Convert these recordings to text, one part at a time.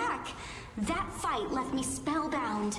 back. That fight left me spellbound.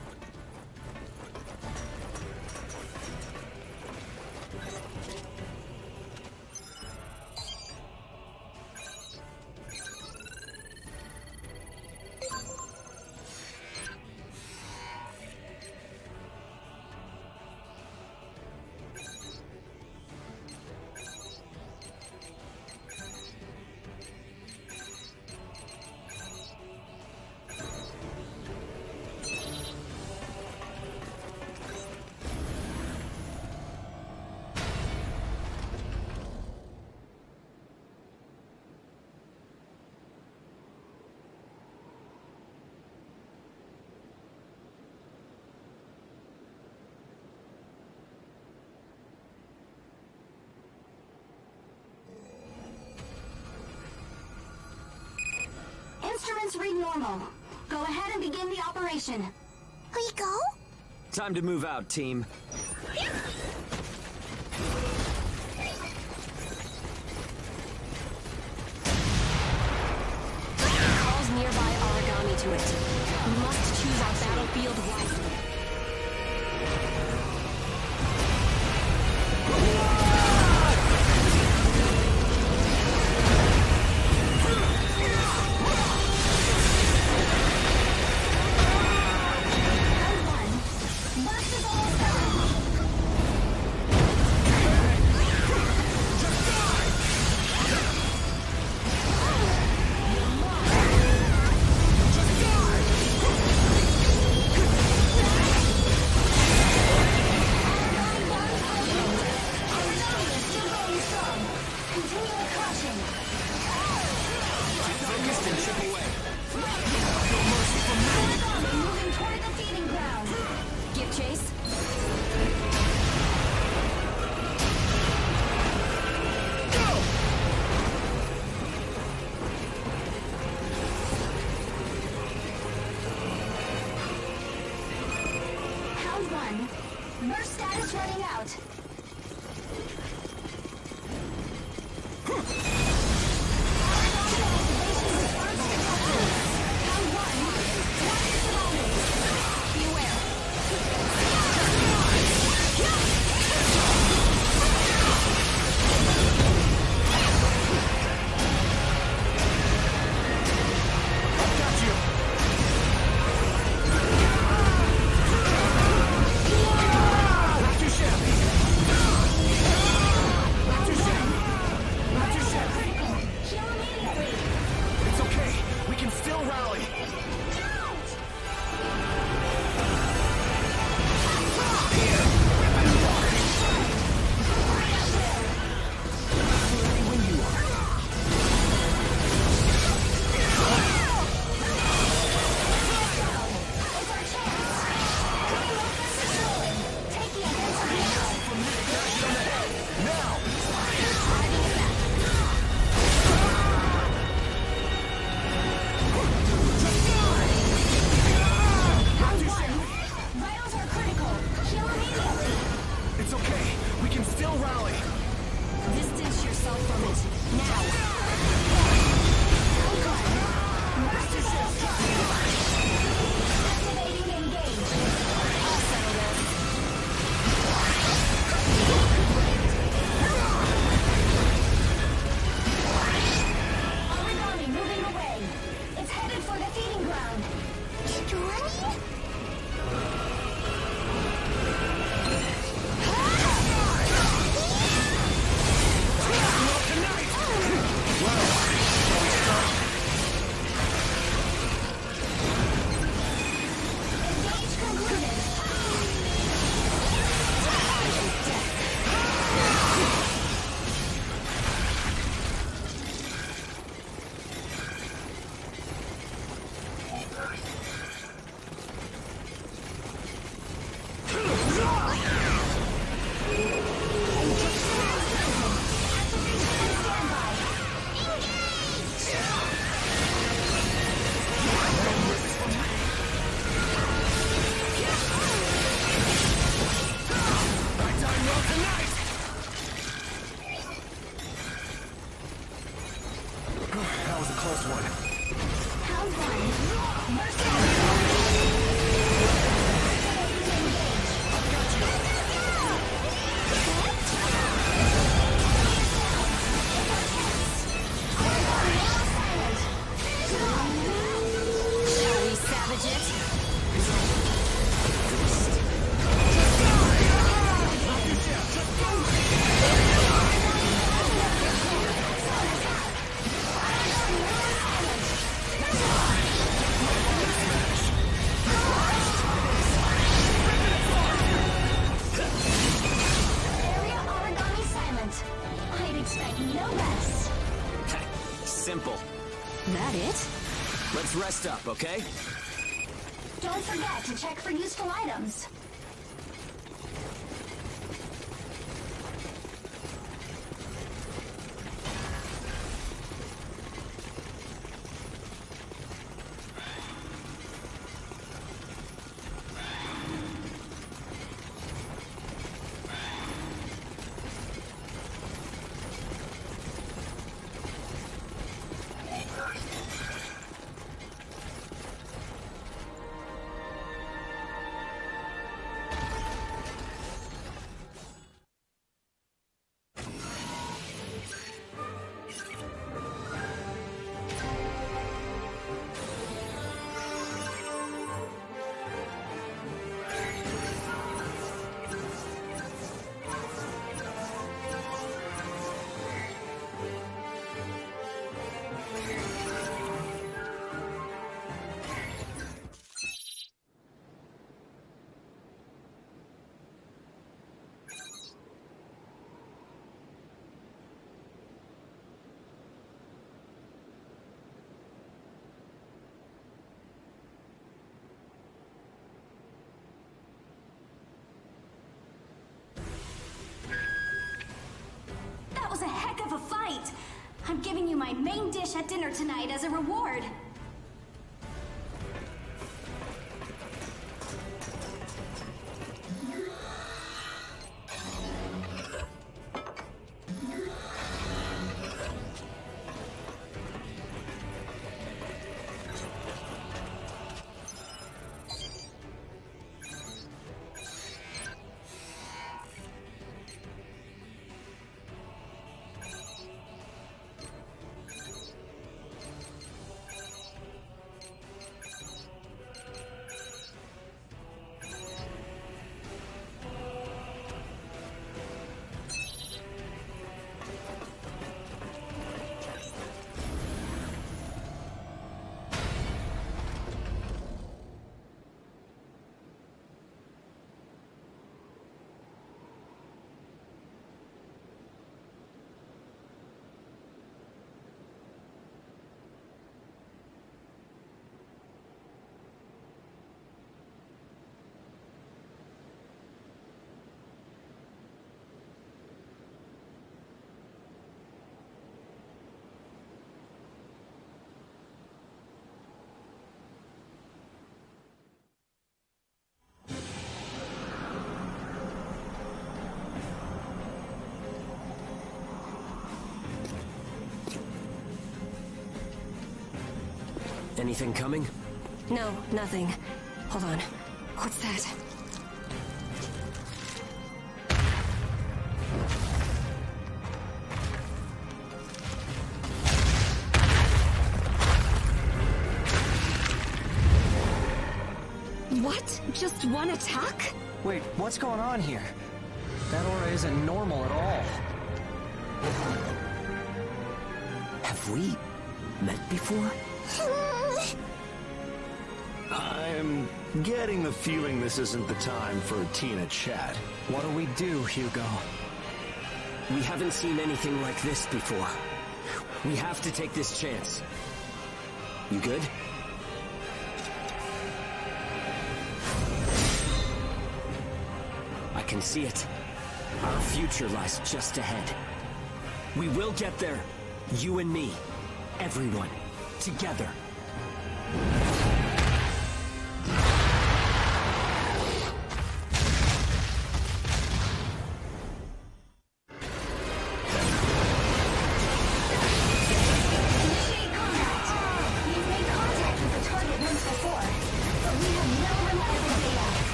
Instruments read normal. Go ahead and begin the operation. We go? Time to move out, team. Calls nearby origami to it. We must choose our battlefield wisely. Merc status running out. okay? Don't forget to check for useful items. That was a heck of a fight! I'm giving you my main dish at dinner tonight as a reward. Anything coming? No, nothing. Hold on. What's that? What? Just one attack? Wait, what's going on here? That aura isn't normal at all. Have we met before? I'm getting the feeling this isn't the time for a Tina chat. What do we do, Hugo? We haven't seen anything like this before. We have to take this chance. You good? I can see it. Our future lies just ahead. We will get there. You and me. Everyone. Together.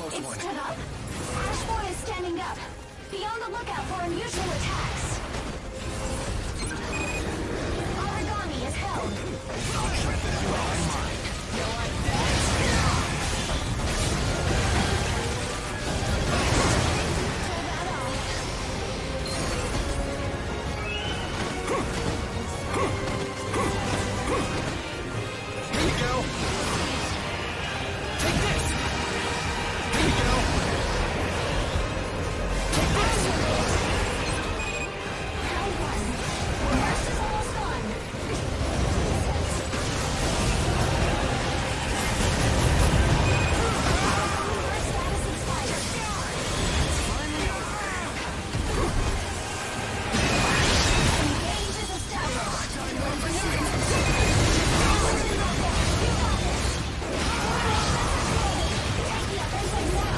close It's one. stood up. Ash Boy is standing up. Be on the lookout for unusual attacks. Origami is held. I'll trip it in my mind. You like that? Here you go. Take this. Here you go. Take this. Round one. Burst is almost gone. Burst status expired. Engage is established. Take the offensive now.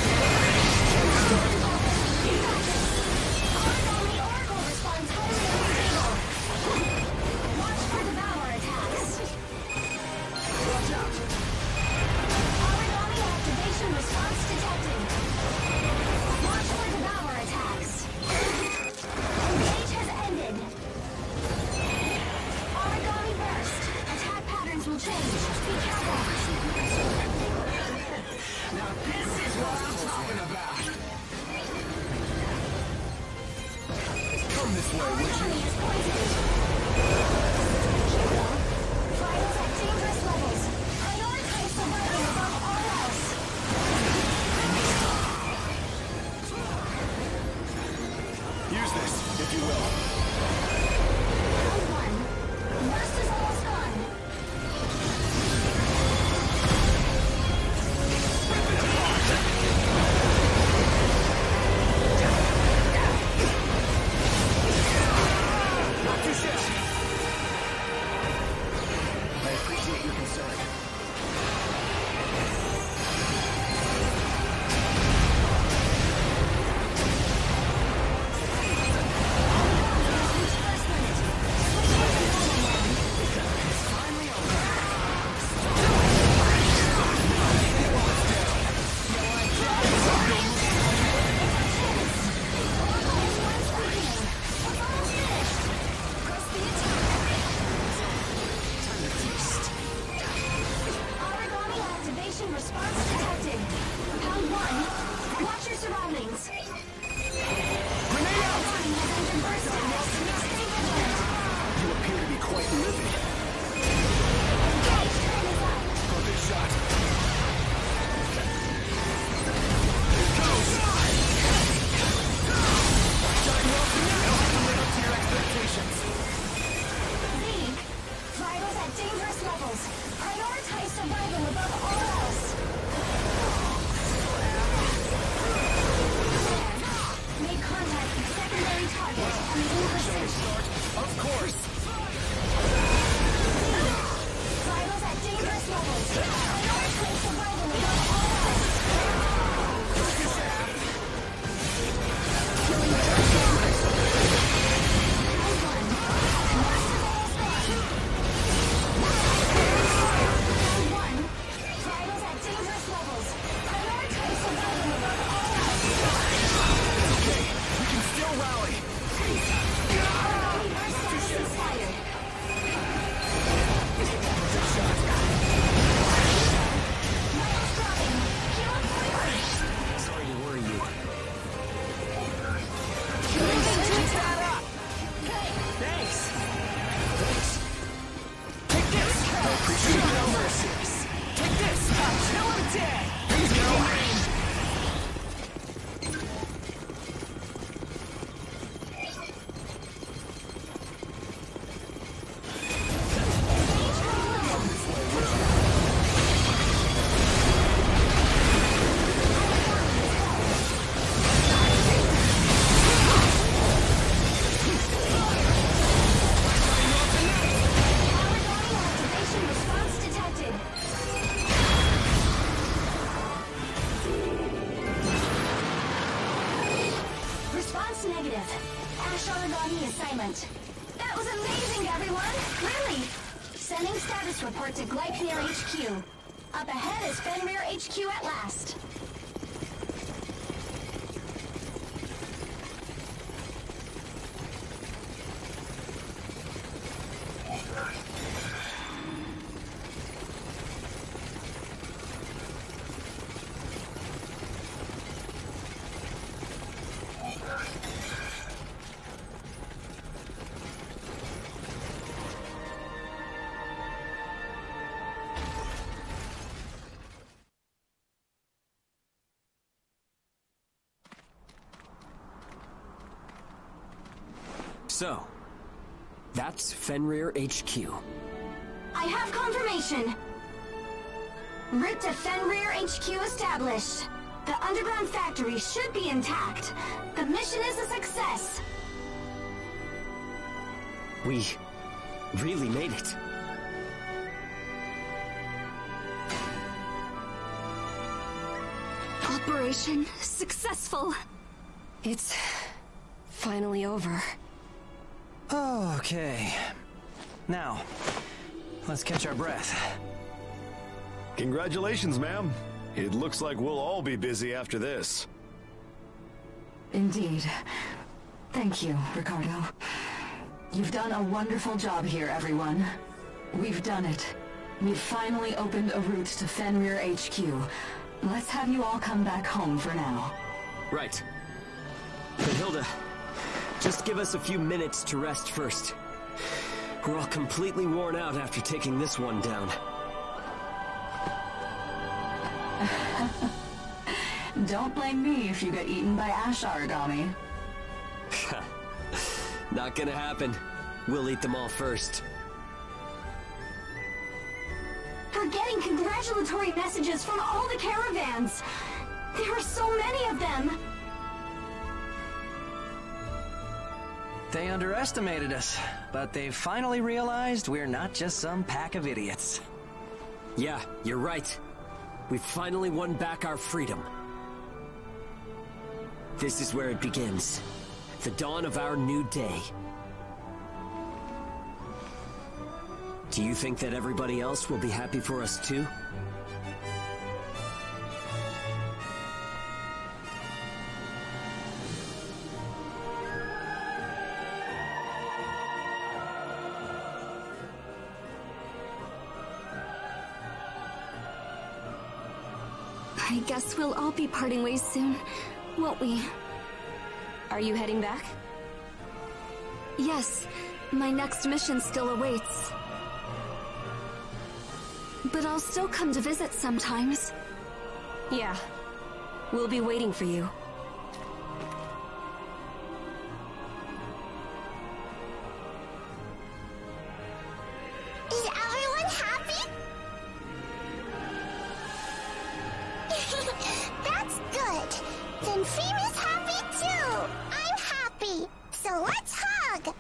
Origami Oracle responds highly unstable. Watch for Devour attacks. Watch out. Origami activation response detected. Watch for Devour attacks. Engage has ended. Origami burst. Attack patterns will change. Be careful. Now this is what I'm talking about. Come this way, would you? Origami is poisoned. Vitals at dangerous levels. Prioritize survival above all else. Use this, if you will. Round one. Burst is almost gone. Not too shabby. I appreciate your concern. First limit. It's finally over. Origami activation response detected. Round one. Watch your surroundings. Grenade out! Origami has entered burst status. Stay vigilant. You appear to be quite livid. Engage turn is up. Perfect shot. Here it goes! Shine well for now. I'll have to live up to your expectations. League. Vitals at dangerous levels. Prioritize survival above all else. Make contact with secondary target on the Inquisition. Of course. Vitals at dangerous levels. Prioritize survival above all else. Round one. Burst is almost gone. Round one. Vitals at dangerous levels. Prioritize survival above all else. Okay, we can still rally. Origami burst status expired. Perfect shot. Vitals dropping. Heal up quickly. Sorry to worry you. Keep that up. Thanks. Take this. I appreciate no mercies. Take this. I'll kill him dead. Here you go. Origami activation response detected. Response negative. Ash Origami is silent. That was amazing, everyone! Really! Sending status report to Gleipnir HQ. Up ahead is Fenrir HQ at last. So, that's Fenrir HQ. I have confirmation. Route to Fenrir HQ established. The underground factory should be intact. The mission is a success. We really made it. Operation successful. It's finally over. Okay. Now, let's catch our breath. Congratulations, ma'am. It looks like we'll all be busy after this. Indeed. Thank you, Ricardo. You've done a wonderful job here, everyone. We've done it. We've finally opened a route to Fenrir HQ. Let's have you all come back home for now. Right. But Hilda, just give us a few minutes to rest first. We're all completely worn out after taking this one down. Don't blame me if you get eaten by ash origami. Not gonna happen. We'll eat them all first. We're getting congratulatory messages from all the caravans. There are so many of them. They underestimated us, but they finally realized we're not just some pack of idiots. Yeah, you're right. We finally won back our freedom. This is where it begins. The dawn of our new day. Do you think that everybody else will be happy for us too? I guess we'll all be parting ways soon, won't we? Are you heading back? Yes, my next mission still awaits. But I'll still come to visit sometimes. Yeah, we'll be waiting for you. Is everyone happy? That's good. Then Fenrir's happy too. I'm happy. So let's hug.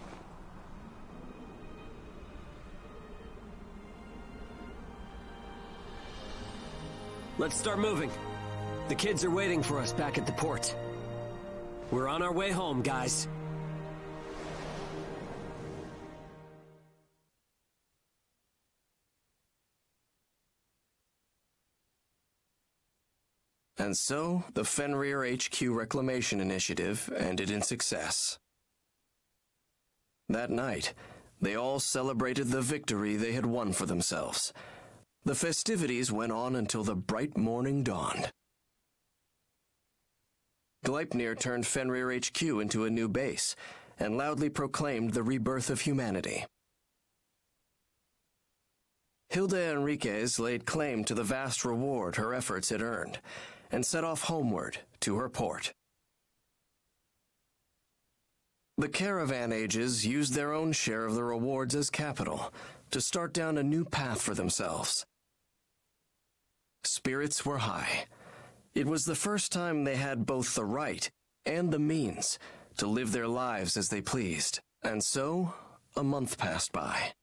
Let's start moving. The kids are waiting for us back at the port. We're on our way home, guys. And so, the Fenrir HQ Reclamation Initiative ended in success. That night, they all celebrated the victory they had won for themselves. The festivities went on until the bright morning dawned. Gleipnir turned Fenrir HQ into a new base and loudly proclaimed the rebirth of humanity. Hilda Enriquez laid claim to the vast reward her efforts had earned and set off homeward to her port. The Caravan Ages used their own share of the rewards as capital to start down a new path for themselves. Spirits were high. It was the first time they had both the right and the means to live their lives as they pleased. And so, a month passed by.